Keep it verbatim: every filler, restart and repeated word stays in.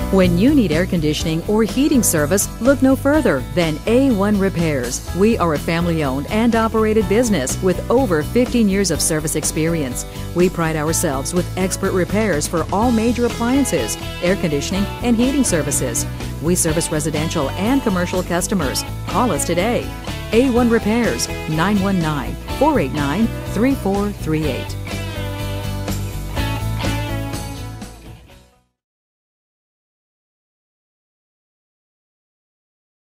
When you need air conditioning or heating service, look no further than A one Repairs. We are a family-owned and operated business with over fifteen years of service experience. We pride ourselves with expert repairs for all major appliances, air conditioning, and heating services. We service residential and commercial customers. Call us today. A one Repairs, nine one nine, four eight nine, three four three eight.